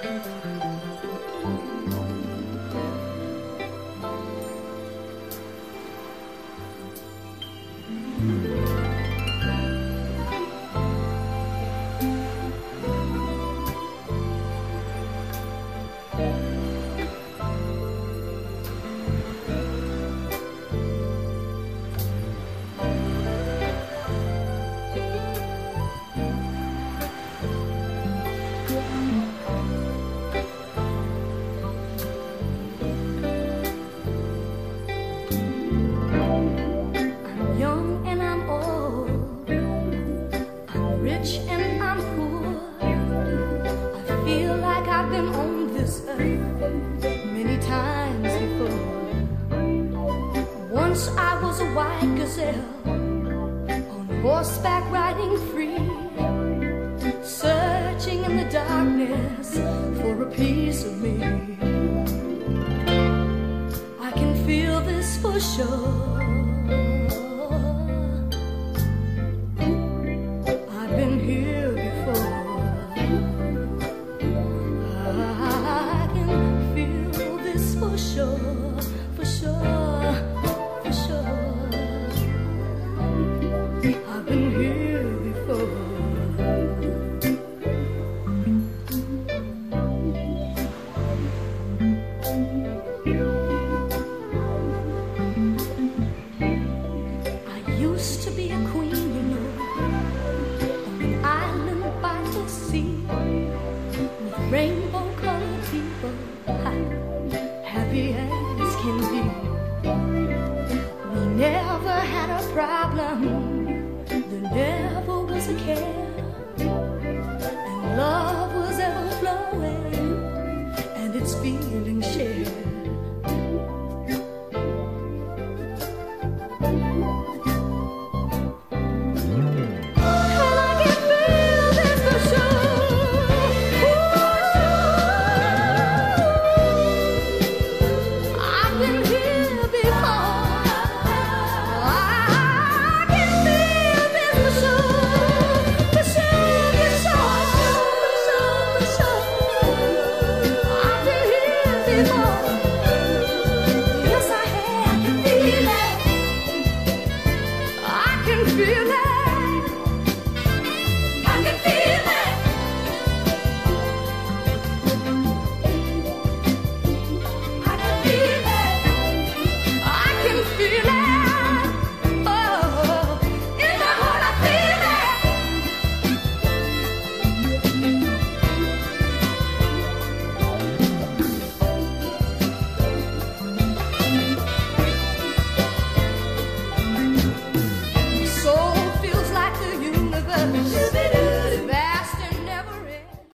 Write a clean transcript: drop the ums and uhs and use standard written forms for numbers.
Many times before. Once I was a white gazelle on horseback riding free, searching in the darkness for a piece of me. I can feel this for sure. I've been here before. For sure, for sure, for sure. I've been here before. I used to be a queen, you know, on an island by the sea, with rainbow-colored people. Happy as can be. We never had a problem. There never was a care.